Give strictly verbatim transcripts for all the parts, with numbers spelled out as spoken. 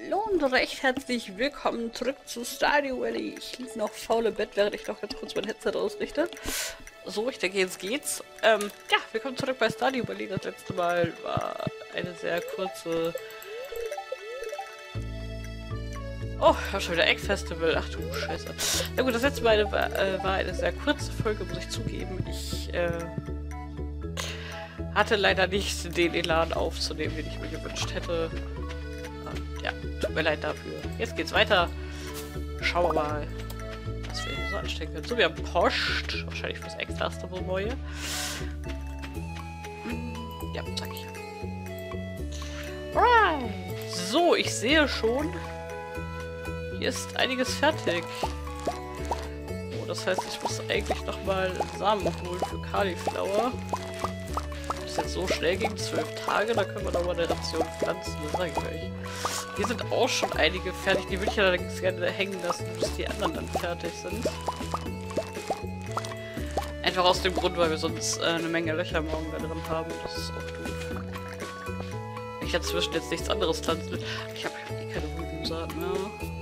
Hallo und recht herzlich willkommen zurück zu Stardew Valley. Ich liege noch faul im Bett, während ich noch ganz kurz mein Headset ausrichte. So, ich denke, jetzt geht's. Ähm, ja, willkommen zurück bei Stardew Valley. Das letzte Mal war eine sehr kurze... Oh, ich habe schon wieder Egg Festival. Ach du Scheiße. Na gut, das letzte Mal war, äh, war eine sehr kurze Folge, muss ich zugeben. Ich, äh... hatte leider nicht den Elan aufzunehmen, den ich mir gewünscht hätte. Und ja, tut mir leid dafür. Jetzt geht's weiter. Schauen wir mal, was wir hier so anstecken können. So, wir haben Post. Wahrscheinlich fürs Extraste wohl neue. Ja, sag ich ja. Alright. So, ich sehe schon, hier ist einiges fertig. Oh, das heißt, ich muss eigentlich nochmal Samen holen für Cauliflower. Das jetzt so schnell ging, zwölf Tage, da können wir noch mal eine Ration pflanzen, das sage ich euch. Hier sind auch schon einige fertig, die würde ich allerdings gerne hängen lassen, bis die anderen dann fertig sind. Einfach aus dem Grund, weil wir sonst äh, eine Menge Löcher morgen da drin haben, das ist auch doof. Ich dazwischen jetzt nichts anderes pflanzen will. Ich habe eh keine Rübensaat mehr.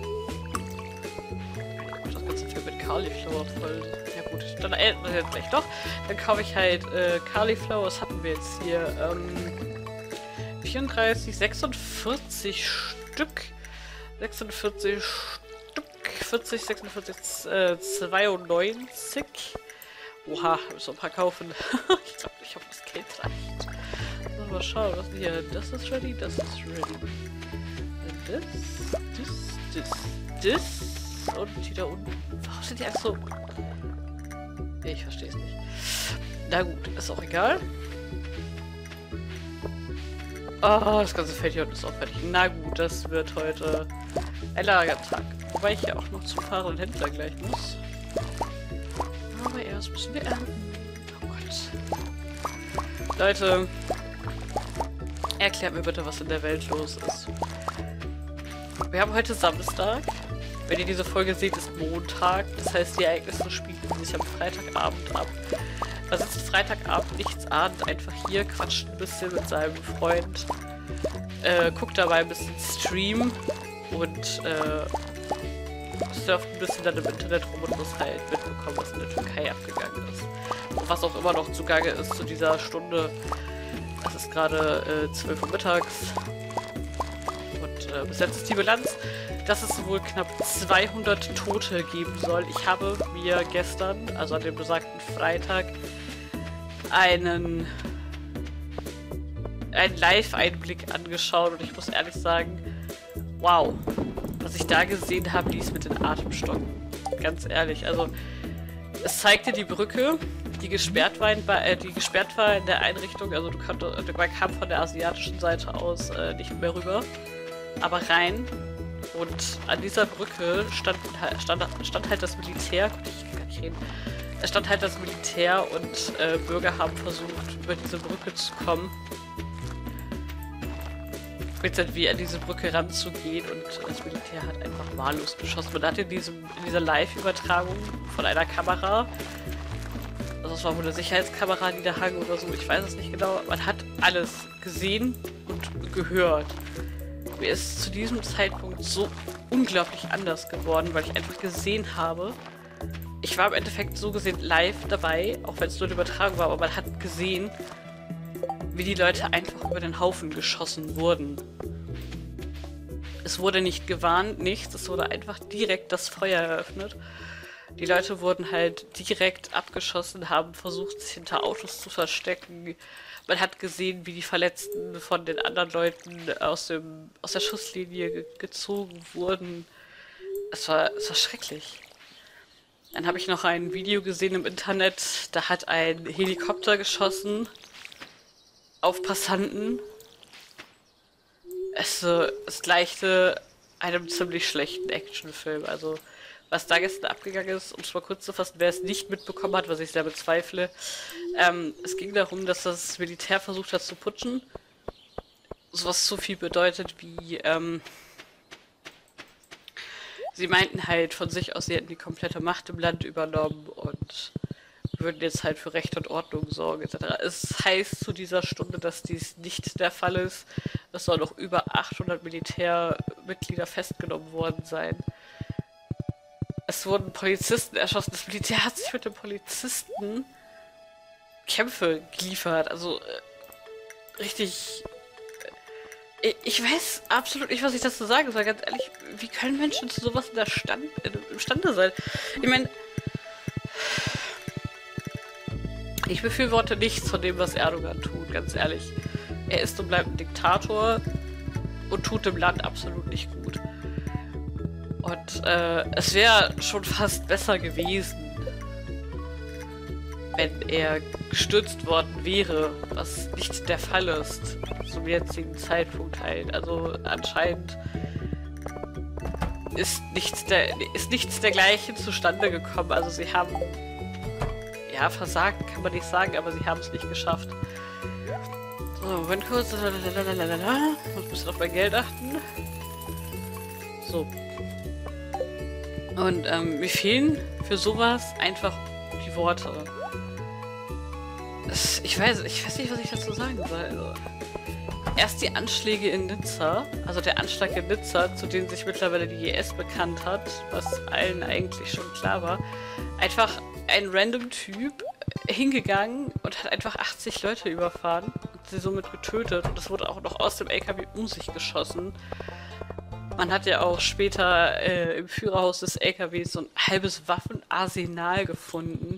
Das ganze Film mit Cauliflower voll. Ja gut, dann äh, vielleicht doch. Dann kaufe ich halt äh, Cauliflower. Was hatten wir jetzt hier? Ähm, vierunddreißig, sechsundvierzig Stück. sechsundvierzig Stück. vierzig, sechsundvierzig, äh, zweiundneunzig. Oha, müssen wir ein paar kaufen. Ich glaube, ich hoffe, das Geld reicht. Mal schauen, was hier. Das ist ready, das ist ready. Das, das, das, das. Und die da unten. Warum sind die einfach so... Ich verstehe es nicht. Na gut, ist auch egal. Oh, das ganze Feld hier unten ist auch fertig. Na gut, das wird heute ein Lagertag. Wobei ich ja auch noch zum fahrenden Händler gleich muss. Aber erst müssen wir ernten. Oh Gott. Leute, erklärt mir bitte, was in der Welt los ist. Wir haben heute Samstag. Wenn ihr diese Folge seht, ist Montag. Das heißt, die Ereignisse spielen sich am Freitagabend ab. Da sitzt Freitagabend nichts ahnt, einfach hier, quatscht ein bisschen mit seinem Freund, äh, guckt dabei ein bisschen Stream und äh, surft ein bisschen dann im Internet rum und muss halt mitbekommen, was in der Türkei abgegangen ist. Und was auch immer noch zugange ist zu dieser Stunde. Das ist gerade äh, zwölf Uhr mittags. Und äh, bis jetzt ist die Bilanz, dass es wohl knapp zweihundert Tote geben soll. Ich habe mir gestern, also an dem besagten Freitag, einen, einen Live-Einblick angeschaut und ich muss ehrlich sagen, wow, was ich da gesehen habe, ließ mit den Atem stocken. Ganz ehrlich, also es zeigte die Brücke, die gesperrt war in, äh, die gesperrt war in der Einrichtung, also du konntest, man kam von der asiatischen Seite aus äh, nicht mehr rüber, aber rein. Und an dieser Brücke stand, stand, stand halt das Militär, ich kann gar nicht reden, es stand halt das Militär und äh, Bürger haben versucht, über diese Brücke zu kommen. Wie an diese Brücke ranzugehen und das Militär hat einfach wahllos geschossen. Man hat in, diesem, in dieser Live-Übertragung von einer Kamera, also es war wohl eine Sicherheitskamera, die da hang oder so, ich weiß es nicht genau, man hat alles gesehen und gehört. Mir ist zu diesem Zeitpunkt so unglaublich anders geworden, weil ich einfach gesehen habe, ich war im Endeffekt so gesehen live dabei, auch wenn es nur eine Übertragung war, aber man hat gesehen, wie die Leute einfach über den Haufen geschossen wurden. Es wurde nicht gewarnt, nichts, es wurde einfach direkt das Feuer eröffnet. Die Leute wurden halt direkt abgeschossen, haben versucht, sich hinter Autos zu verstecken. Man hat gesehen, wie die Verletzten von den anderen Leuten aus, dem, aus der Schusslinie ge gezogen wurden. Es war, es war schrecklich. Dann habe ich noch ein Video gesehen im Internet, da hat ein Helikopter geschossen auf Passanten. Es, es gleichte einem ziemlich schlechten Actionfilm. Also, was da gestern abgegangen ist, um es mal kurz zu fassen, wer es nicht mitbekommen hat, was ich sehr bezweifle. Ähm, es ging darum, dass das Militär versucht hat zu putschen. Was so viel bedeutet wie, ähm, sie meinten halt von sich aus, sie hätten die komplette Macht im Land übernommen und würden jetzt halt für Recht und Ordnung sorgen, et cetera. Es heißt zu dieser Stunde, dass dies nicht der Fall ist. Es soll noch über achthundert Militär, Mitglieder festgenommen worden sein. Es wurden Polizisten erschossen. Das Militär hat sich mit den Polizisten Kämpfe geliefert. Also äh, richtig... Äh, ich weiß absolut nicht, was ich dazu sagen soll. Ganz ehrlich, wie können Menschen zu sowas in der Stand, in, imstande sein? Ich meine... Ich befürworte nichts von dem, was Erdogan tut, ganz ehrlich. Er ist und bleibt ein Diktator und tut dem Land absolut nicht gut. Und äh, es wäre schon fast besser gewesen, wenn er gestürzt worden wäre, was nicht der Fall ist, zum jetzigen Zeitpunkt halt. Also anscheinend ist nichts, der, ist nichts dergleichen zustande gekommen. Also sie haben, ja, versagt kann man nicht sagen, aber sie haben es nicht geschafft. So, Moment kurz. Ich muss ein bisschen auf mein Geld achten. So. Und ähm, mir fehlen für sowas einfach die Worte. Das, ich weiß, ich weiß nicht, was ich dazu sagen soll. Also, erst die Anschläge in Nizza, also der Anschlag in Nizza, zu dem sich mittlerweile die I S bekannt hat, was allen eigentlich schon klar war. Einfach ein random Typ hingegangen und hat einfach achtzig Leute überfahren und sie somit getötet. Und es wurde auch noch aus dem L K W um sich geschossen. Man hat ja auch später äh, im Führerhaus des L K Ws so ein halbes Waffenarsenal gefunden.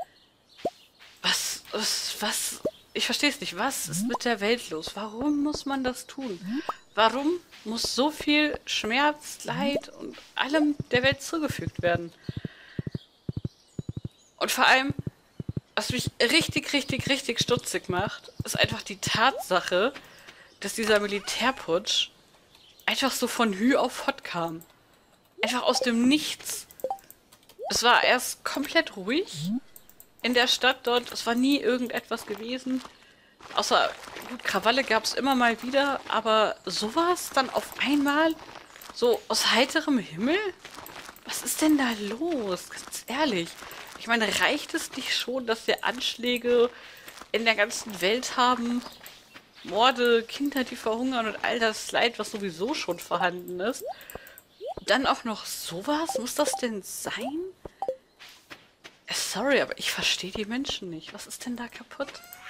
Was, was, was? Ich verstehe es nicht. Was ist mit der Welt los? Warum muss man das tun? Warum muss so viel Schmerz, Leid und allem der Welt zugefügt werden? Und vor allem, was mich richtig, richtig, richtig stutzig macht, ist einfach die Tatsache, dass dieser Militärputsch einfach so von Hü auf Hott kam. Einfach aus dem Nichts. Es war erst komplett ruhig in der Stadt dort. Es war nie irgendetwas gewesen. Außer, gut, Krawalle gab es immer mal wieder, aber sowas dann auf einmal, so aus heiterem Himmel? Was ist denn da los? Ganz ehrlich. Ich meine, reicht es nicht schon, dass wir Anschläge in der ganzen Welt haben? Morde, Kinder, die verhungern und all das Leid, was sowieso schon vorhanden ist. Dann auch noch sowas? Muss das denn sein? Sorry, aber ich verstehe die Menschen nicht. Was ist denn da kaputt?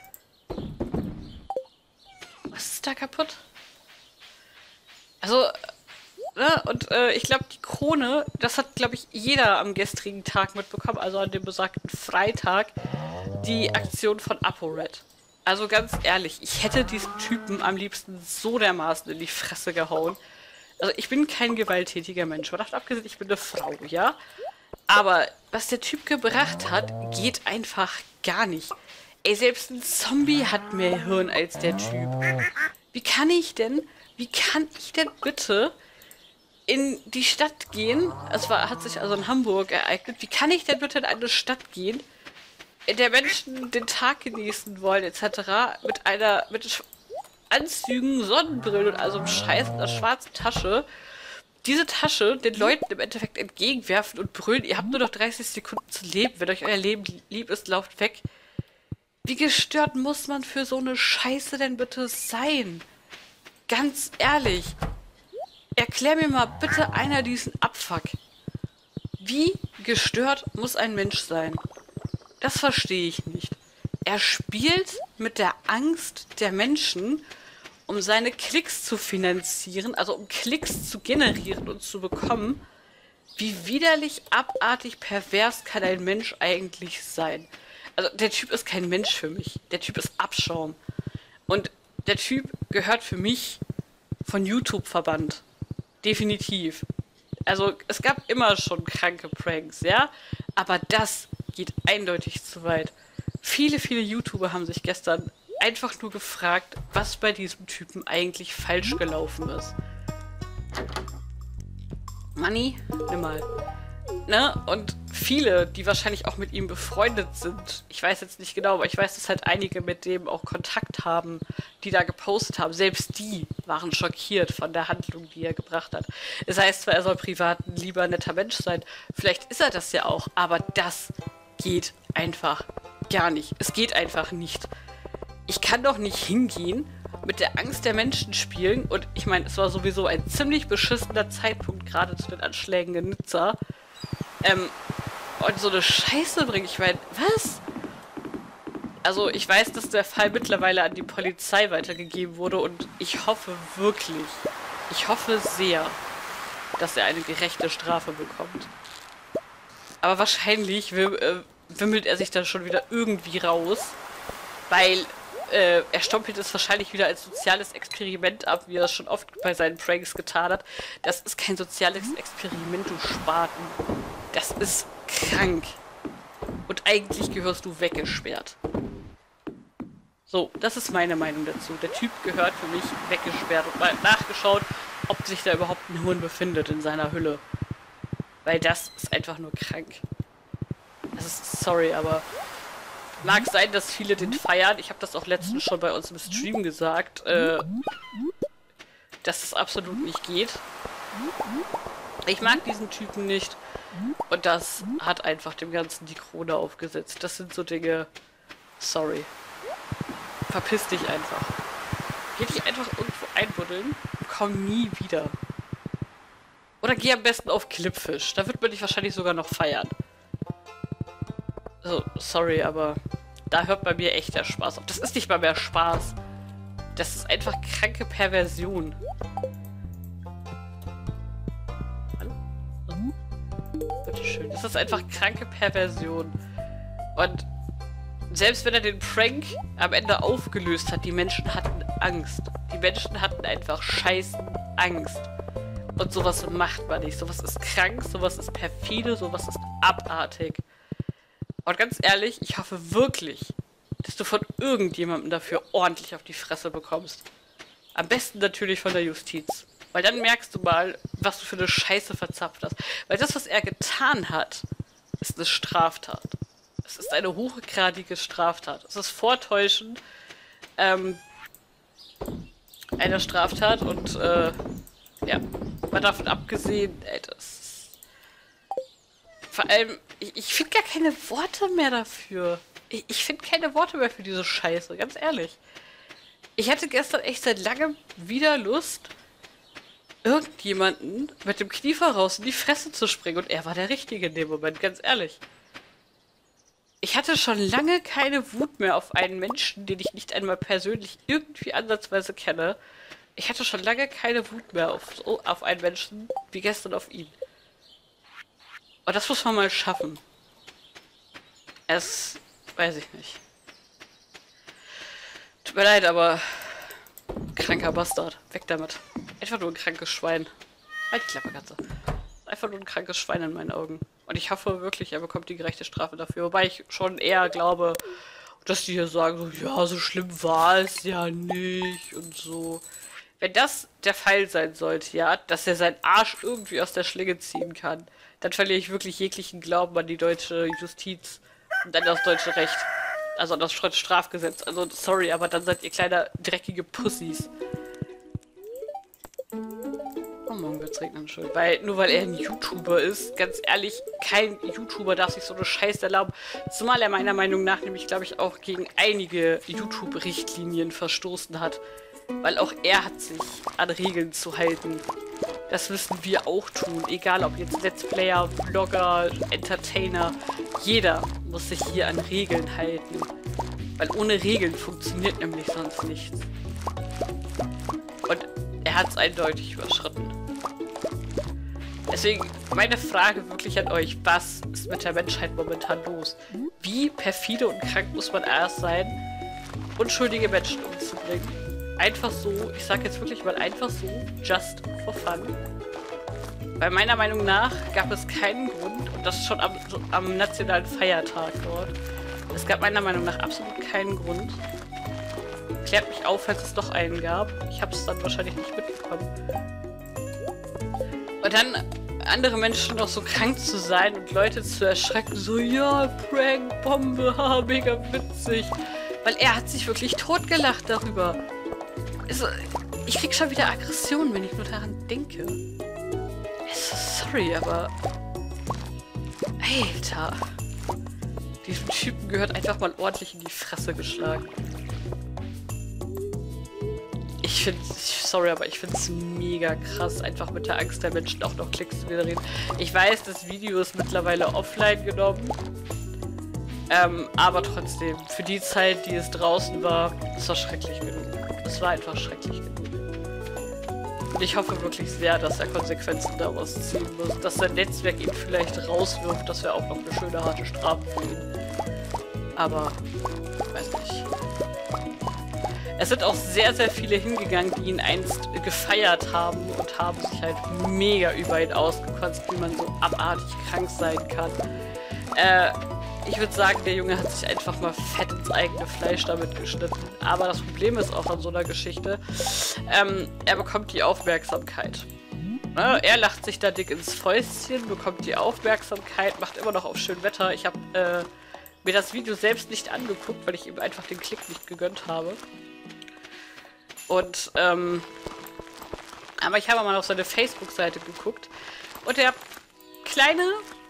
Was ist da kaputt? Also, ne, und äh, ich glaube, die Krone, das hat, glaube ich, jeder am gestrigen Tag mitbekommen, also an dem besagten Freitag, die Aktion von ApoRed. Also ganz ehrlich, ich hätte diesen Typen am liebsten so dermaßen in die Fresse gehauen. Also ich bin kein gewalttätiger Mensch. Man hat abgesehen, ich bin eine Frau, ja? Aber was der Typ gebracht hat, geht einfach gar nicht. Ey, selbst ein Zombie hat mehr Hirn als der Typ. Wie kann ich denn, wie kann ich denn bitte in die Stadt gehen? Es war, hat sich also in Hamburg ereignet. Wie kann ich denn bitte in eine Stadt gehen, in der Menschen den Tag genießen wollen, et cetera, mit einer, mit Anzügen, Sonnenbrillen und also einem Scheiß in einer schwarzen Tasche, diese Tasche den Leuten im Endeffekt entgegenwerfen und brüllen, ihr habt nur noch dreißig Sekunden zu leben, wenn euch euer Leben lieb ist, lauft weg. Wie gestört muss man für so eine Scheiße denn bitte sein? Ganz ehrlich, erklär mir mal bitte einer diesen Abfuck. Wie gestört muss ein Mensch sein? Das verstehe ich nicht. Er spielt mit der Angst der Menschen, um seine Klicks zu finanzieren, also um Klicks zu generieren und zu bekommen. Wie widerlich, abartig, pervers kann ein Mensch eigentlich sein? Also der Typ ist kein Mensch für mich. Der Typ ist Abschaum. Und der Typ gehört für mich von YouTube verbannt. Definitiv. Also es gab immer schon kranke Pranks, ja? Aber das geht eindeutig zu weit. Viele, viele YouTuber haben sich gestern einfach nur gefragt, was bei diesem Typen eigentlich falsch gelaufen ist. Money, nimm mal. Ne? Und viele, die wahrscheinlich auch mit ihm befreundet sind, ich weiß jetzt nicht genau, aber ich weiß, dass halt einige mit dem auch Kontakt haben, die da gepostet haben. Selbst die waren schockiert von der Handlung, die er gebracht hat. Es heißt zwar, er soll privat ein lieber, netter Mensch sein. Vielleicht ist er das ja auch, aber das geht einfach gar nicht. Es geht einfach nicht. Ich kann doch nicht hingehen mit der Angst der Menschen spielen. Und ich meine, es war sowieso ein ziemlich beschissener Zeitpunkt, gerade zu den Anschlägen in Nizza. Ähm, und so eine Scheiße bringen. Ich meine, was? Also ich weiß, dass der Fall mittlerweile an die Polizei weitergegeben wurde und ich hoffe wirklich, ich hoffe sehr, dass er eine gerechte Strafe bekommt. Aber wahrscheinlich wim äh, wimmelt er sich dann schon wieder irgendwie raus, weil äh, er stompelt es wahrscheinlich wieder als soziales Experiment ab, wie er es schon oft bei seinen Pranks getan hat. Das ist kein soziales Experiment, du Spaten. Das ist krank. Und eigentlich gehörst du weggesperrt. So, das ist meine Meinung dazu. Der Typ gehört für mich weggesperrt und mal nachgeschaut, ob sich da überhaupt ein Huhn befindet in seiner Hülle. Weil das ist einfach nur krank. Das ist, sorry, aber mag sein, dass viele den feiern. Ich habe das auch letztens schon bei uns im Stream gesagt, äh, dass es absolut nicht geht. Ich mag diesen Typen nicht. Und das hat einfach dem Ganzen die Krone aufgesetzt. Das sind so Dinge, sorry. Verpiss dich einfach. Geh dich einfach irgendwo einbuddeln und komm nie wieder. Oder geh am besten auf Klippfisch. Da wird man dich wahrscheinlich sogar noch feiern. So, sorry, aber da hört bei mir echt der Spaß auf. Das ist nicht mal mehr Spaß. Das ist einfach kranke Perversion. Hallo? Oh. Bitteschön. Das ist einfach kranke Perversion. Und selbst wenn er den Prank am Ende aufgelöst hat, die Menschen hatten Angst. Die Menschen hatten einfach scheißen Angst. Und sowas macht man nicht. Sowas ist krank, sowas ist perfide, sowas ist abartig. Und ganz ehrlich, ich hoffe wirklich, dass du von irgendjemandem dafür ordentlich auf die Fresse bekommst. Am besten natürlich von der Justiz. Weil dann merkst du mal, was du für eine Scheiße verzapft hast. Weil das, was er getan hat, ist eine Straftat. Es ist eine hochgradige Straftat. Es ist Vortäuschen ähm, einer Straftat und äh, ja, mal davon abgesehen, ey, das vor allem, ich, ich finde gar keine Worte mehr dafür. Ich, ich finde keine Worte mehr für diese Scheiße, ganz ehrlich. Ich hatte gestern echt seit langem wieder Lust, irgendjemanden mit dem Knie voraus in die Fresse zu springen und er war der Richtige in dem Moment, ganz ehrlich. Ich hatte schon lange keine Wut mehr auf einen Menschen, den ich nicht einmal persönlich irgendwie ansatzweise kenne. Ich hatte schon lange keine Wut mehr auf, auf einen Menschen wie gestern auf ihn. Und das muss man mal schaffen. Es weiß ich nicht. Tut mir leid, aber kranker Bastard. Weg damit. Einfach nur ein krankes Schwein. Halt die Klappe, Katze. Einfach nur ein krankes Schwein in meinen Augen. Und ich hoffe wirklich, er bekommt die gerechte Strafe dafür. Wobei ich schon eher glaube, dass die hier sagen, so, ja, so schlimm war es ja nicht und so. Wenn das der Fall sein sollte, ja, dass er seinen Arsch irgendwie aus der Schlinge ziehen kann, dann verliere ich wirklich jeglichen Glauben an die deutsche Justiz und an das deutsche Recht. Also an das Strafgesetz. Also, sorry, aber dann seid ihr kleine, dreckige Pussys. Oh, morgen wird's regnen, schön. Weil, nur weil er ein YouTuber ist, ganz ehrlich, kein YouTuber darf sich so eine Scheiße erlauben. Zumal er meiner Meinung nach nämlich, glaube ich, auch gegen einige YouTube-Richtlinien verstoßen hat. Weil auch er hat sich an Regeln zu halten. Das müssen wir auch tun. Egal ob jetzt Let's Player, Vlogger, Entertainer. Jeder muss sich hier an Regeln halten. Weil ohne Regeln funktioniert nämlich sonst nichts. Und er hat es eindeutig überschritten. Deswegen meine Frage wirklich an euch. Was ist mit der Menschheit momentan los? Wie perfide und krank muss man erst sein, unschuldige Menschen umzubringen? Einfach so, ich sag jetzt wirklich mal einfach so, just for fun. Weil meiner Meinung nach gab es keinen Grund, und das schon am, so, am nationalen Feiertag dort, es gab meiner Meinung nach absolut keinen Grund. Klärt mich auf, falls es doch einen gab. Ich habe es dann wahrscheinlich nicht mitbekommen. Und dann andere Menschen noch so krank zu sein und Leute zu erschrecken, so, ja, Prank, Bombe, haha, mega witzig. Weil er hat sich wirklich totgelacht darüber. Also, ich krieg schon wieder Aggression, wenn ich nur daran denke. Also, sorry, aber... Alter. Diesem Typen gehört einfach mal ordentlich in die Fresse geschlagen. Ich finde, sorry, aber ich finde es mega krass, einfach mit der Angst der Menschen auch noch Klicks zu generieren. Ich weiß, das Video ist mittlerweile offline genommen. Ähm, aber trotzdem, für die Zeit, die es draußen war, das war schrecklich genug. Es war einfach schrecklich genug. Und ich hoffe wirklich sehr, dass er Konsequenzen daraus ziehen muss. Dass sein Netzwerk ihn vielleicht rauswirft, das wäre auch noch eine schöne, harte Strafe für ihn. Aber, ich weiß nicht. Es sind auch sehr, sehr viele hingegangen, die ihn einst gefeiert haben und haben sich halt mega über ihn ausgekotzt, wie man so abartig krank sein kann. Äh, ich würde sagen, der Junge hat sich einfach mal fett ins eigene Fleisch damit geschnitten. Aber das Problem ist auch an so einer Geschichte, ähm, er bekommt die Aufmerksamkeit. Ne? Er lacht sich da dick ins Fäustchen, bekommt die Aufmerksamkeit, macht immer noch auf schön Wetter. Ich habe äh, mir das Video selbst nicht angeguckt, weil ich ihm einfach den Klick nicht gegönnt habe. Und, ähm, aber ich habe mal auf seine Facebook-Seite geguckt und der kleine,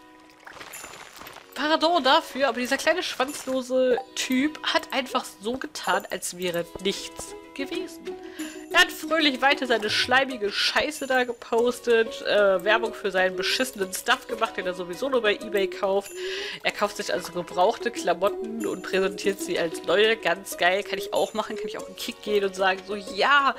pardon dafür, aber dieser kleine schwanzlose Typ hat einfach so getan, als wäre nichts gewesen. Er hat fröhlich weiter seine schleimige Scheiße da gepostet, äh, Werbung für seinen beschissenen Stuff gemacht, den er sowieso nur bei eBay kauft. Er kauft sich also gebrauchte Klamotten und präsentiert sie als neue, ganz geil. Kann ich auch machen, kann ich auch in Kick gehen und sagen so, ja...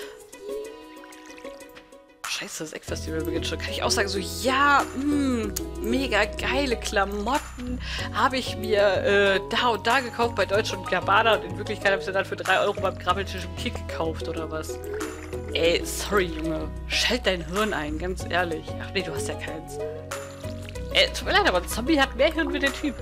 Scheiße, das Eckfestival beginnt schon. Kann ich auch sagen, so, ja, mh, mega geile Klamotten habe ich mir äh, da und da gekauft bei Deutsch und Gabbana und in Wirklichkeit habe ich sie dann für drei Euro beim Grabbeltisch im Kick gekauft oder was. Ey, sorry, Junge. Schalt dein Hirn ein, ganz ehrlich. Ach nee, du hast ja keins. Ey, tut mir leid, aber ein Zombie hat mehr Hirn wie der Typ.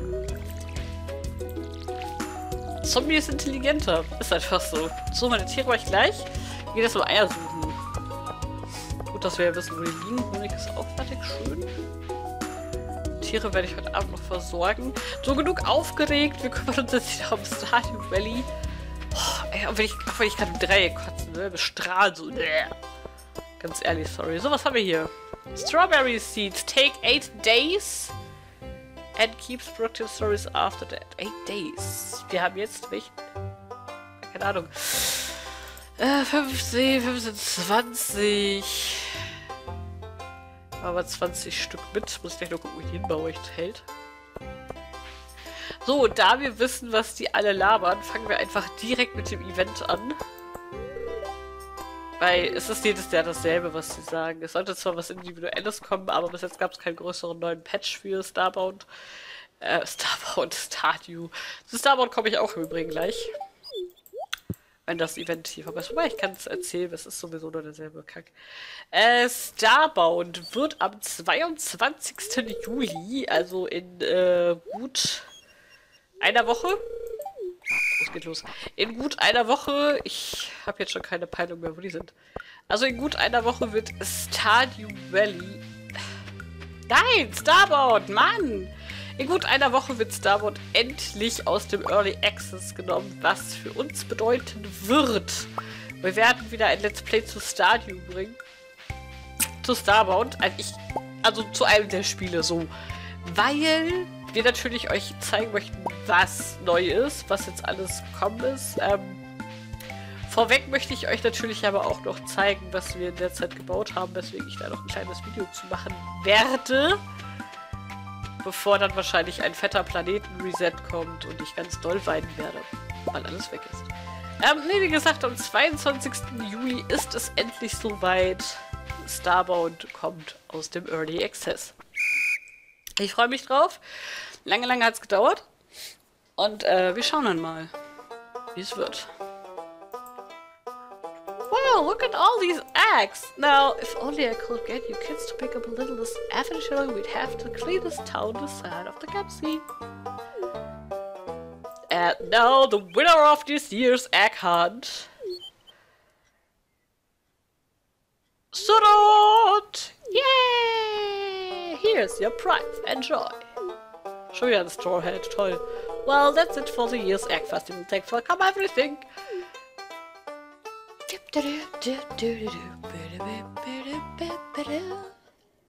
Ein Zombie ist intelligenter. Ist einfach so. So, meine Tiere war ich gleich. Ich gehe das mal Eier suchen. Gut, dass wir ja wissen, wo die liegen. Honig ist auch fertig, schön. Tiere werde ich heute Abend noch versorgen. So, genug aufgeregt. Wir kümmern uns jetzt wieder um Stardew Valley. Oh, ey, auch wenn ich, auch wenn ich gerade im Dreieck kotzen, ne? Bestrahlen so. Bäh. Ganz ehrlich, sorry. So, was haben wir hier? Strawberry Seeds. Take eight days. And keeps productive stories after that. Eight days. Wir haben jetzt welchen? Keine Ahnung. Äh, fünfzehn, fünfzehn, zwanzig. Aber zwanzig Stück mit. Muss ich gleich noch gucken, wie ich hinbaue, ich hält. So, da wir wissen, was die alle labern, fangen wir einfach direkt mit dem Event an. Weil es ist jedes Jahr dasselbe, was sie sagen. Es sollte zwar was Individuelles kommen, aber bis jetzt gab es keinen größeren neuen Patch für Starbound. Äh, Starbound, Stardew. Zu Starbound komme ich auch im Übrigen gleich. Wenn das Event hier vorbei ist. Wobei, ich kann es erzählen, es ist sowieso nur derselbe Kack. Äh, Starbound wird am zweiundzwanzigsten Juli, also in äh, gut einer Woche. Es geht los. In gut einer Woche, ich habe jetzt schon keine Peilung mehr, wo die sind. Also in gut einer Woche wird Stardew Valley... Nein, Starbound, Mann! In gut einer Woche wird Starbound endlich aus dem Early Access genommen, was für uns bedeuten wird. Wir werden wieder ein Let's Play zu Stardew bringen. Zu Starbound. Also, ich, also zu einem der Spiele so. Weil wir natürlich euch zeigen möchten, was neu ist, was jetzt alles gekommen ist. Ähm, vorweg möchte ich euch natürlich aber auch noch zeigen, was wir in der Zeit gebaut haben, weswegen ich da noch ein kleines Video zu machen werde. Bevor dann wahrscheinlich ein fetter Planeten-Reset kommt und ich ganz doll weinen werde, weil alles weg ist. Ähm, nee, wie gesagt, am zweiundzwanzigsten Juli ist es endlich soweit. Starbound kommt aus dem Early Access. Ich freue mich drauf. Lange, lange hat es gedauert. Und äh, wir schauen dann mal, wie es wird. Wow, look at all these eggs! Now, if only I could get you kids to pick up a little this eventually we'd have to clean this town the side of the Gapsy. And now the winner of this year's egg hunt. Surut! Yay! Here's your prize. Enjoy. Schon wieder ein Straw Hat. Toll. Well, that's it for the year's egg festival. Thanks for come everything. Do do do do do do do do do do do do.